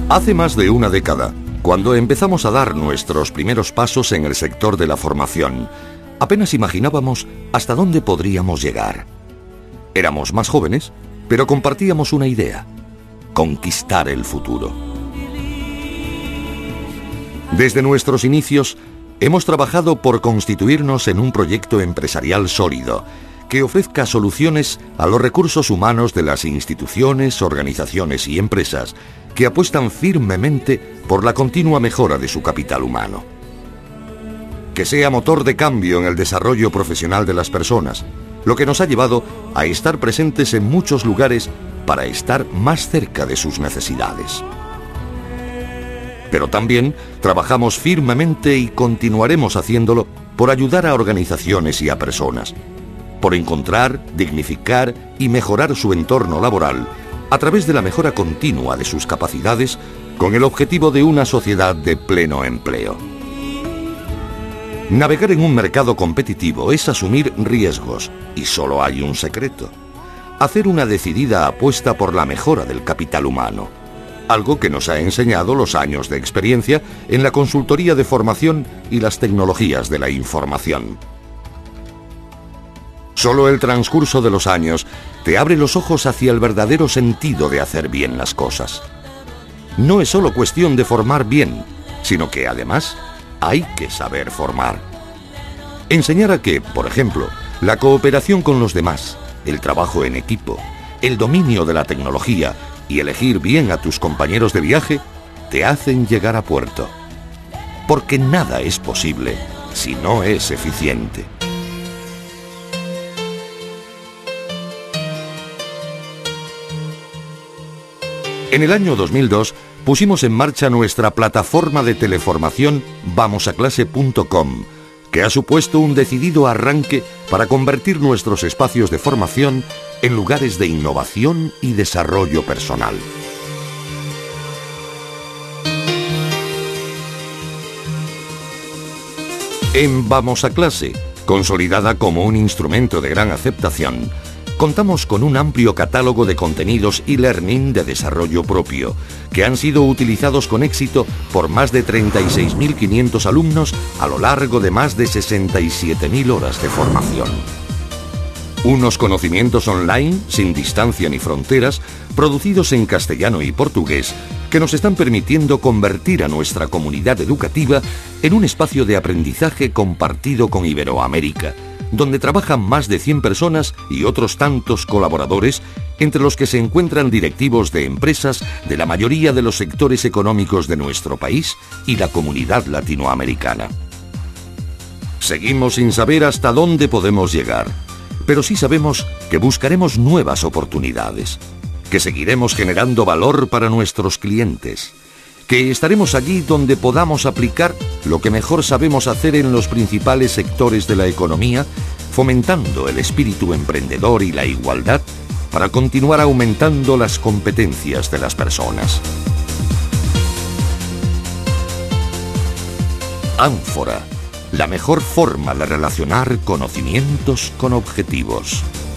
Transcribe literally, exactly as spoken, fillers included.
Hace más de una década, cuando empezamos a dar nuestros primeros pasos en el sector de la formación, apenas imaginábamos hasta dónde podríamos llegar. Éramos más jóvenes, pero compartíamos una idea: conquistar el futuro. Desde nuestros inicios, hemos trabajado por constituirnos en un proyecto empresarial sólido, que ofrezca soluciones a los recursos humanos de las instituciones, organizaciones y empresas que apuestan firmemente por la continua mejora de su capital humano. Que sea motor de cambio en el desarrollo profesional de las personas, lo que nos ha llevado a estar presentes en muchos lugares para estar más cerca de sus necesidades. Pero también trabajamos firmemente y continuaremos haciéndolo por ayudar a organizaciones y a personas, por encontrar, dignificar y mejorar su entorno laboral a través de la mejora continua de sus capacidades, con el objetivo de una sociedad de pleno empleo. Navegar en un mercado competitivo es asumir riesgos, y solo hay un secreto: hacer una decidida apuesta por la mejora del capital humano, algo que nos ha enseñado los años de experiencia en la consultoría de formación y las tecnologías de la información. Solo el transcurso de los años te abre los ojos hacia el verdadero sentido de hacer bien las cosas. No es solo cuestión de formar bien, sino que además hay que saber formar. Enseñar a que, por ejemplo, la cooperación con los demás, el trabajo en equipo, el dominio de la tecnología y elegir bien a tus compañeros de viaje te hacen llegar a puerto. Porque nada es posible si no es eficiente. En el año dos mil dos pusimos en marcha nuestra plataforma de teleformación vamos a clase punto com, que ha supuesto un decidido arranque para convertir nuestros espacios de formación en lugares de innovación y desarrollo personal. En Vamos a Clase, consolidada como un instrumento de gran aceptación, contamos con un amplio catálogo de contenidos e-learning de desarrollo propio, que han sido utilizados con éxito por más de treinta y seis mil quinientos alumnos a lo largo de más de sesenta y siete mil horas de formación. Unos conocimientos online, sin distancia ni fronteras, producidos en castellano y portugués, que nos están permitiendo convertir a nuestra comunidad educativa en un espacio de aprendizaje compartido con Iberoamérica, donde trabajan más de cien personas y otros tantos colaboradores, entre los que se encuentran directivos de empresas de la mayoría de los sectores económicos de nuestro país y la comunidad latinoamericana. Seguimos sin saber hasta dónde podemos llegar, pero sí sabemos que buscaremos nuevas oportunidades, que seguiremos generando valor para nuestros clientes, que estaremos allí donde podamos aplicar lo que mejor sabemos hacer en los principales sectores de la economía, fomentando el espíritu emprendedor y la igualdad para continuar aumentando las competencias de las personas. Ánfora, la mejor forma de relacionar conocimientos con objetivos.